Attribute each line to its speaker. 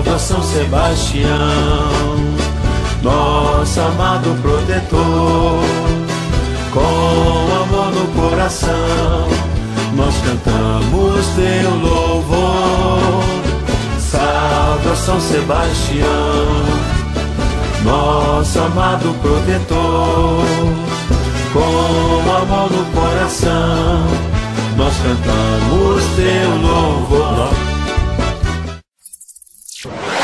Speaker 1: Salve, ó São Sebastião, nosso amado protetor. Com amor no coração, nós cantamos teu louvor. Salve, ó São Sebastião, nosso amado protetor. Com amor no coração, nós cantamos teu louvor.